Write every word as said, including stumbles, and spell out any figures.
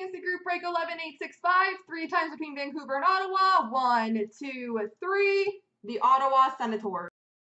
P N C Group break eleven eight six five, three times between Vancouver and Ottawa. One, two, three. The Ottawa Senators.